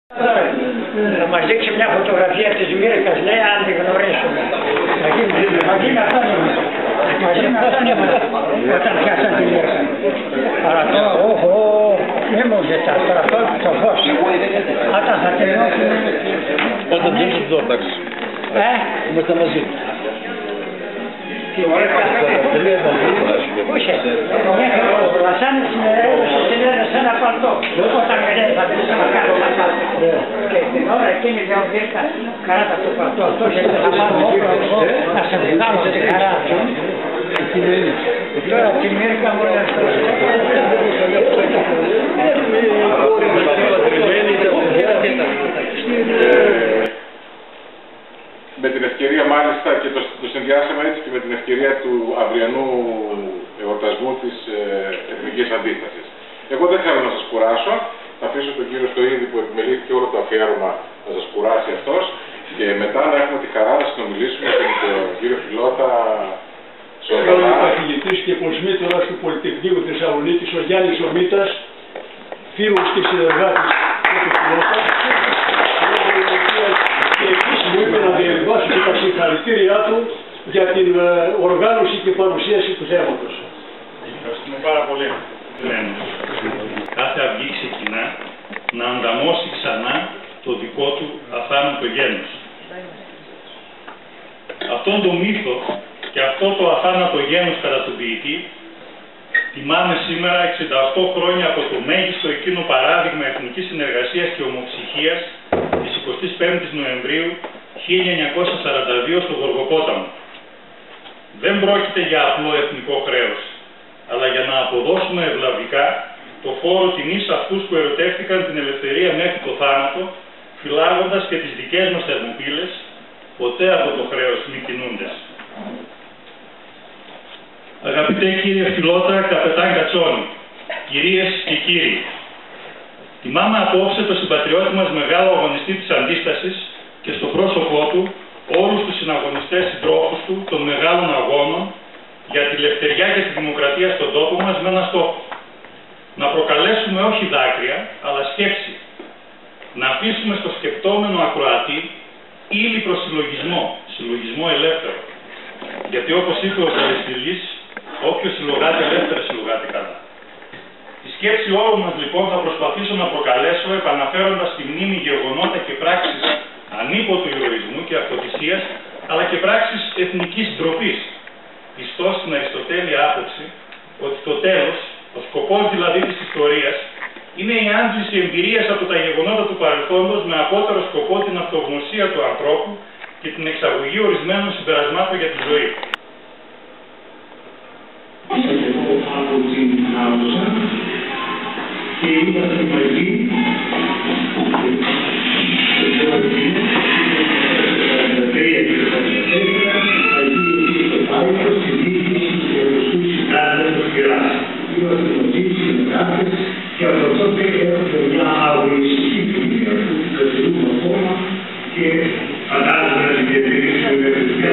Να μας δείξει μια φωτογραφία της Μύρκας, λέει, αν τη γνωρίσουμε. Μαζί με αυτόν ήμουν. Μαζί με αυτόν ήμουν όταν πιάσαν τη Μύρκα. Αλλά τώρα, μη μου ζητάς τώρα, το φως. Όταν θα τελειώσουμε... Όταν τελειώσουμε εδώ, εντάξει. Είμαστε μαζί. Όχι, ο Βασάνης συνέδωσε σε ένα παλτό. Όταν θα πεις να κάνω τα παλτό. Και την ώρα εκείνη λέω Μύρκα, καράτα το παλτό αυτό, γιατί θα πάρω όπλο εγώ να σε βγάλω τη χαρά. Τώρα τη Μύρκα μου λέει αυτό. Με την ευκαιρία μάλιστα και το συνδυάσαμε έτσι και με την ευκαιρία του αυριανού εορτασμού της Εθνικής Αντίστασης. Εγώ δεν θέλω να σας κουράσω, θα αφήσω τον κύριο Στοίδη που επιμελήθηκε όλο το αφιέρωμα να σας κουράσει αυτός και μετά να έχουμε τη χαρά να συνομιλήσουμε με τον κύριο Φιλότα Ζωντανά. Ο καθηγητής και κοσμήτωρας του Πολυτεχνείου Θεσσαλονίκης, ο Γιάννης ο Μήτας, φίλος και συνεργάτης του Φιλότα. Και επίσης μου είπε να διαβάσω και τα συγχαρητήριά του για την οργάνωση και παρουσίαση του θέματος. Ευχαριστούμε πάρα πολύ. Κάθε αυγή ξεκινά να ανταμώσει ξανά το δικό του αθάνατο γένος. Αυτόν τον μύθο και αυτό το αθάνατο γένος κατά τον ποιητή τιμάμε σήμερα 68 χρόνια από το μέγιστο εκείνο παράδειγμα εθνικής συνεργασίας και ομοψυχίας της 25ης Νοεμβρίου 1942 στο Γοργοπόταμο. Δεν πρόκειται για απλό εθνικό χρέος, αλλά για να αποδώσουμε ευλαβικά το φόρο τιμής σε αυτούς που ερωτεύτηκαν την ελευθερία μέχρι το θάνατο, φυλάγοντας και τις δικές μας θερμοπύλες, ποτέ από το χρέος μη κινούντες. Αγαπητέ κύριε Φιλότα, καπετάν Κατσόνη, κυρίες και κύριοι, τιμάμε απόψε το συμπατριώτη μας μεγάλο αγωνιστή της Αντίστασης και στο πρόσωπό του όλους τους συναγωνιστές συντρόφους του των μεγάλων αγώνων για τη ελευθεριά και τη δημοκρατία στον τόπο μας με ένα στόχο. Να προκαλέσουμε όχι δάκρυα, αλλά σκέψη. Να αφήσουμε στο σκεπτόμενο ακροατή ύλη προς συλλογισμό ελεύθερο. Γιατί όπως είπε ο Ζαριστηλής, όποιος συλλογάται ελεύθερα συλλογάται καλά. Τη σκέψη όλων μας λοιπόν θα προσπαθήσω να προκαλέσω επαναφέροντας στη μνήμη γεγονότα και πράξεις ανίποτου ηρωισμού και αυτοθυσίας, αλλά και πράξεις εθνικής ντροπής. Πιστός στην αριστοτέλεια άποψη ότι το τέλος, ο σκοπός δηλαδή της ιστορίας, είναι η άντληση εμπειρίας από τα γεγονότα του παρελθόντος με απότερο σκοπό την αυτογνωσία του ανθρώπου και την εξαγωγή ορισμένων συμπερασμάτων για τη ζωή. Από την Άμμοσα και είμαστε μαζί και από τότε έχουμε μια αγωνιστική πορεία που την κρατηρούμε ακόμα και φαντάζομαι να την διατηρήσουμε με την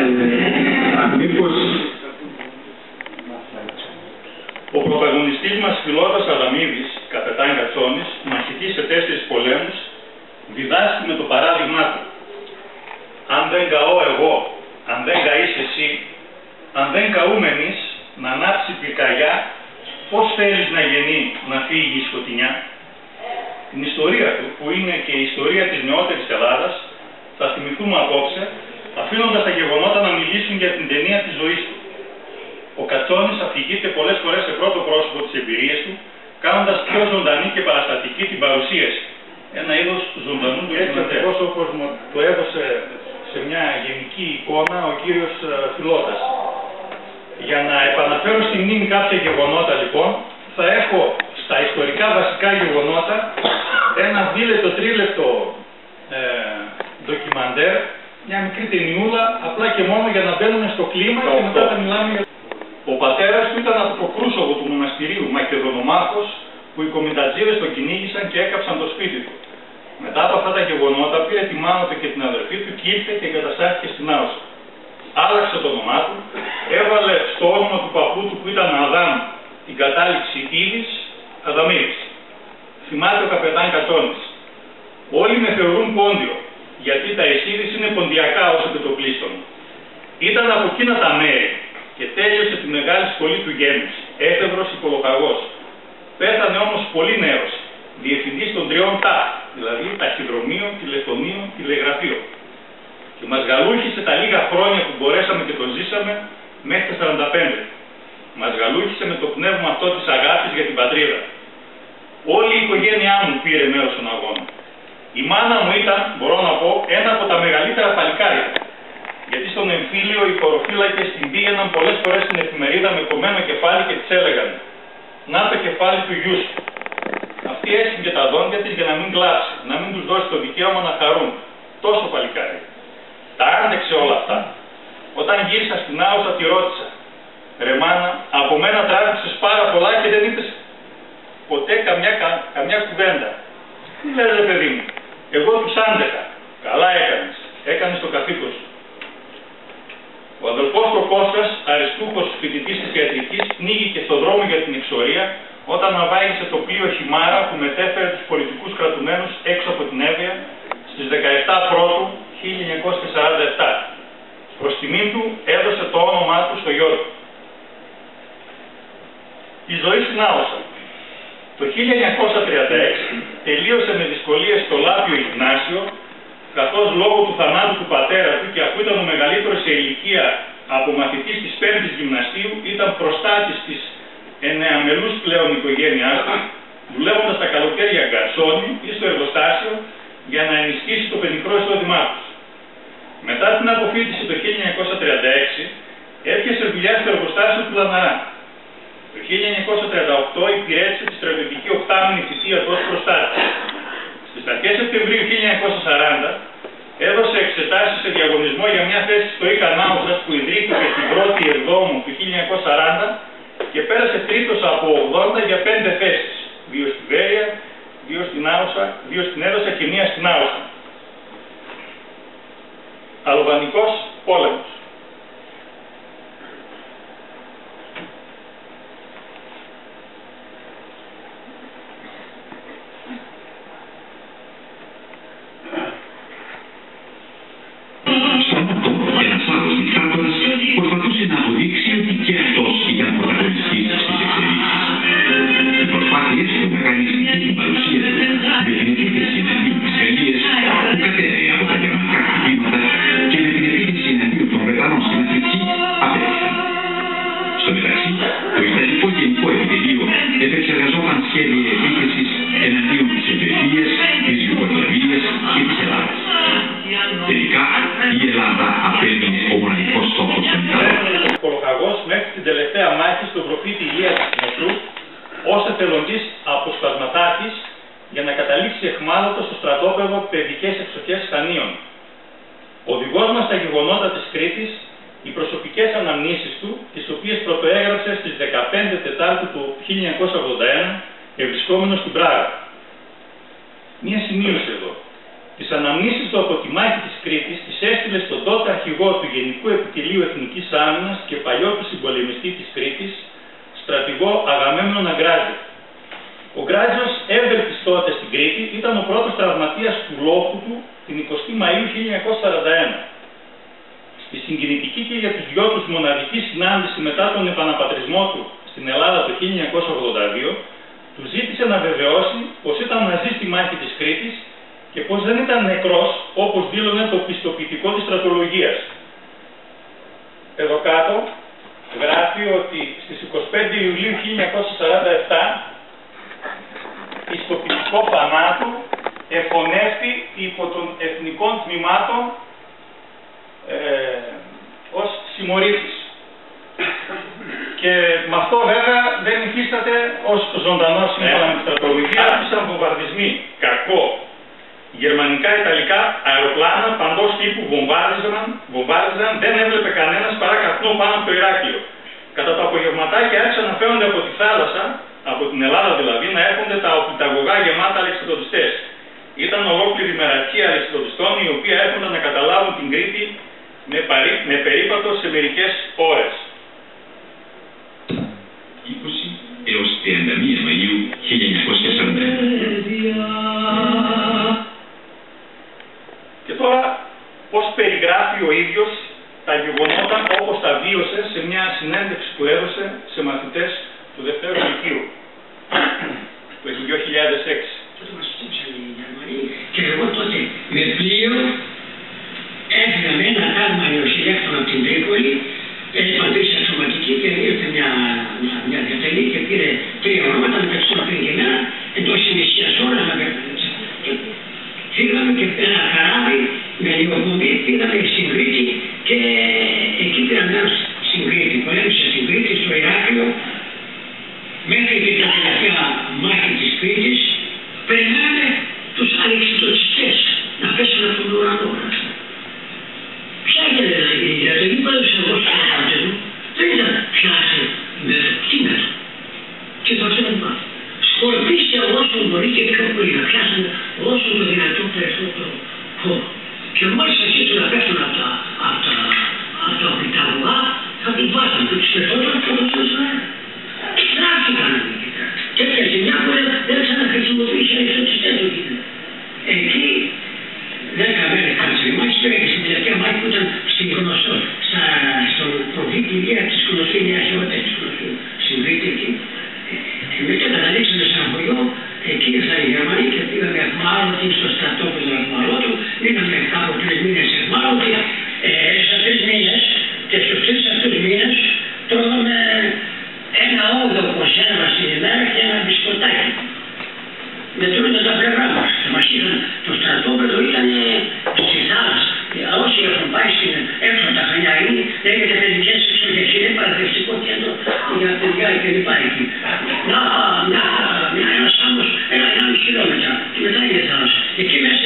Ο πρωταγωνιστής μας Φιλότας Αδαμίδης, καπετάν Κατσόνης, μαχητής σε 4 πολέμους, διδάσκει με το παράδειγμά του. Αν δεν καώ εγώ, αν δεν καείς εσύ, αν δεν καούμε εμείς, να ανάψει πυρκαγιά, πώς θέλεις να γεννεί, να φύγει η σκοτεινιά. Την ιστορία του, που είναι και η ιστορία της νεότερης Ελλάδας, θα θυμηθούμε απόψε, αφήνοντας τα γεγονότα να μιλήσουν για την ταινία της ζωής του. Ο Κατσόνης αφηγείται πολλές φορές σε πρώτο πρόσωπο τις εμπειρίες του, κάνοντας πιο ζωντανή και παραστατική την παρουσίαση. Ένα είδος ζωντανού του έτσι ακριβώς όπως μου το έδωσε σε μια γενική εικόνα ο κύριος Φιλότας. Για να επαναφέρω στη μνήμη κάποια γεγονότα λοιπόν, θα έχω στα ιστορικά βασικά γεγονότα ένα 2-3 ντοκιμαντέρ, μια μικρή ταινιούλα, απλά και μόνο για να μπαίνουμε στο κλίμα και μετά θα μιλάμε για... Ο πατέρας του ήταν από το κρούσοβο του μοναστηρίου, Μακεδονομάχος, που οι κομιτατζίδες τον κυνήγησαν και έκαψαν το σπίτι του. Μετά από αυτά τα γεγονότα πήρε τη μάνα του και την αδερφή του και ήρθε και εγκαταστάθηκε στην Άωσα. Άλλαξε το όνομά του, έβαλε στο όνομα του παππού του που ήταν Αδάμ την κατάληξη Ήδης Αδαμίδης. Θυμάται ο καπετάν Κατσόνης. Όλοι με θεωρούν πόντιο, γιατί τα Εσίδης είναι ποντιακά ως επιτοπλίστων. Ήταν από εκείνα τα μέρη και τέλειωσε τη μεγάλη σχολή του γένους, έφευρος υπολοχαγός. Πέθανε όμως πολύ νέος, διευθυντής των 3 ΤΑΧ, δηλαδή ταχυδρομείο, τηλεφωνείο, τηλεγραφείο. Και μας γαλούχησε τα λίγα χρόνια που μπορέσαμε και το ζήσαμε μέχρι τα 45. Μας γαλούχησε με το πνεύμα αυτό της αγάπης για την πατρίδα. Όλη η οικογένειά μου πήρε μέρος στον αγώνα. Η μάνα μου ήταν, μπορώ να πω, ένα από τα μεγαλύτερα παλικάρια. Γιατί στον εμφύλιο οι χωροφύλακες την πήγαιναν πολλές φορές στην εφημερίδα με κομμένο κεφάλι και της έλεγαν «Να το κεφάλι του γιού σου». Αυτή έσυγε τα δόντια της για να μην κλάψει, να μην τους δώσει το δικαίωμα να χαρούν. Τόσο παλικάρι. Τα άντεξε όλα αυτά. Όταν γύρισα στην Άουσα τη ρώτησα «Ρε μάνα, από μένα τράβηξες πάρα πολλά και δεν είπες ποτέ καμιά κουβέντα». «Τι λες ρε παιδί μου, εγώ τους άντεχα». «Καλά έκανες, έκανες το καθήκον σου». Ο αδελφός του Κώστας, αριστούχος φοιτητής της ιατρικής, πνίγηκε στον δρόμο για την εξορία όταν ναυάγησε το πλοίο Χιμάρα που μετέφερε τους πολιτικούς κρατουμένους έξω από την Εύβοια στις 17 Πρώτου 1947. Προς τιμήν του έδωσε το όνομά του στο γιο του. Η ζωή στην Άουσα. Το 1936 τελείωσε με δυσκολίες στο Λάπιο Ιγνάσιο, καθώς λόγω του θανάτου του πατέρα του και αφού ήταν ο μεγαλύτερος σε ηλικία από μαθητής της 5ης γυμνασίου, ήταν προστάτης της εννεαμελούς πλέον οικογένειάς του, δουλεύοντας τα καλοκαίρια γκαρσόνι ή στο εργοστάσιο για να ενισχύσει το παιδικό εισόδημά του. Μετά την αποφοίτηση το 1936, έπιασε δουλειά στο εργοστάσιο του Λαναρά. Το 1938 υπηρέτησε τη στρατιωτική 8μηνη θητεία του ως προστάτης. Στις αρχές Σεπτεμβρίου 1940 έδωσε εξετάσεις σε διαγωνισμό για μια θέση στο ΙΚΑ Νάουσας που ιδρύθηκε την 1η Εβδόμου του 1940 και πέρασε τρίτος από 80 για 5 θέσεις. 2 στη Βέρεια, 2 στην Άουσα, 2 στην Έδωσα και 1 στην Άουσα. Αλβανικός πόλεμος. Ένας άλλος δικτάτορας προσπαθούσε να αποδείξει ότι και αυτός ήταν πρωταγωνιστής στις εξελίξεις. Οι προσπάθειες του να κάνει αισθητή την παρουσία του με την επίθεση εναντίον της Γαλλίας που κατέρεε από τα γερμανικά χτυπήματα και με την επίθεση εναντίον των Βρετανών στην Αφρική απέτυχαν. Στο μεταξύ, το Ιταλικό Γενικό Επιτελείο επεξεργαζόταν σχέδια επίθεσης εναντίον της Ελβετίας, της Ιουγκοσλαβίας και της Ελλάδας. Τελικά, η Ελλάδα απέμεινε ο μοναδικός στόχος των Ιταλών. Ο Πολοχαγός μέχρι την τελευταία μάχη στο προφήτη Ηλία της Νεκρού ως εθελοντής αποσπασματάρχης για να καταλήξει εχμάλωτο στο στρατόπεδο παιδικές εξοχές Χανίων. Οδηγός μας στα γεγονότα της Κρήτης, οι προσωπικές αναμνήσεις του, τις οποίες πρωτοέγραψε στις 15 Τετάρτου του 1981, ευρισκόμενος στην Πράγα. Μία σημείωση εδώ. Τις αναμνήσεις του από τη μάχη της Κρήτης τις έστειλε στον τότε αρχηγό του Γενικού Επιτελείου Εθνικής Άμυνας και παλιότου συμπολεμιστή της Κρήτης, στρατηγό Αγαμέμνον Αγκράζιο. Ο Γκράζιος, έβδελτης τότε στην Κρήτη, ήταν ο πρώτος τραυματίας του λόφου του την 20η Μαΐου 1941. Στη συγκινητική και για τους δυο τους μοναδική συνάντηση μετά τον επαναπατρισμό του στην Ελλάδα το 1982, του ζήτησε να βεβαιώσει πως ήταν μαζί στη μάχη της Κρήτης και πως δεν ήταν νεκρός όπως δήλωνε το πιστοποιητικό της στρατολογίας. Εδώ κάτω γράφει ότι στις 25 Ιουλίου 1947 πιστοποιητικό θανάτου εφωνεύτη υπό των εθνικών τμήματων ως συμμορήτης. Και με αυτό βέβαια δεν υφίσταται ως ζωντανός σύμφωνα με τη στρατολογία. Άρχισαν βομβαρδισμοί. Κακό. Γερμανικά, ιταλικά αεροπλάνα παντός τύπου βομβάριζαν, δεν έβλεπε κανένας παρά καπνό πάνω από το Ηράκλειο. Κατά το απογευματάκι άρχισαν να φαίνονται από τη θάλασσα, από την Ελλάδα δηλαδή, να έρχονται τα οπλιταγωγά γεμάτα αλεξιπτωτιστές. Ήταν ολόκληρη μεραρχία αλεξιπτωτιστών οι οποίοι έρχονταν να καταλάβουν την Κρήτη με περίπατο σε μερικές ώρες. 20 έως 31 Μαΐου 1941. τώρα πώς περιγράφει ο ίδιος τα γεγονότα όπως τα βίωσε σε μια συνέντευξη που έδωσε σε μαθητές του Δευτέρου Λυκείου το 2006. Τότε μας χτύπησαν οι Γερμανοί και εγώ τότε με πλοίο έφυγα με ένα άλμα νεοσυλλέκτων από την Τρίπολη, παντήσια σωματική και ήρθε μια διατελή και πήρε 3 ονόματα μεταξύ των πριν και εμένα εντός της μισής ώρας να πέφτει. Φύγαμε και ένα καράβι με λιγοκομπή, πήγαμε στην Κρήτη και εκεί πήραμε μέρος στην Κρήτη. Πολέμησα στην Κρήτη, στο Ηράκλειο, μέχρι και την τελευταία μάχη της Κρήτης, περιμέναμε τους αλεξιτοτσιστές να πέσουν από τον ουρανό. Ποια ήταν η διατελή που έδωσε εγώ στους πατέρες μου, δεν ήταν πιάσει με το κείμενο. Και το θέμα σκορπίστε όσο μπορεί και πιο πολύ, να πιάσουν όσο το δυνατό περισσότερο χώρο. Και μόλις αρχίσουν να πέφτουν από τα ορειτά θα τους βάζουν και τους πεθόταν και τους βάζουν. Τράφηκαν αμυντικά. Τέτοια ζημιά που δεν ξαναχρησιμοποιήσει αλεξιτοτσιστές το κείμενο. Εκεί 10 μέρες κάτσαμε μάχη και στην τελευταία μάχη που ήταν στην γνωστό, στον προβίκη Ηλία της γνωστή Νέας Ιώτας της γνωστού στην Κρήτη εκεί. Και μετά καταλήξαμε σε ένα χωριό, εκεί ήρθαν οι Γερμανοί και πήγαμε εχμάλωτοι στο στρατόπεδο εχμάλωτου, μείναμε κάπου 3 μήνες εχμάλωτοι, έζησα 3 μήνες και στους 3 αυτούς μήνες τρώγαμε 1/8 κονσέρβα στην ημέρα και ένα μπισκοτάκι. Μετρούνταν τα πλευρά μας. Μας είχαν, το στρατόπεδο ήταν στη θάλασσα. Όσοι έχουν πάει στην έξω τα Χανιαρίνη, λέγεται παιδικές εξοχές. Είναι παραδευτικό κέντρο για παιδιά και λοιπά εκεί. Ένας άμμος, 1,5 χιλιόμετρα. Και μετά είναι θάλασσα. Εκεί μέσα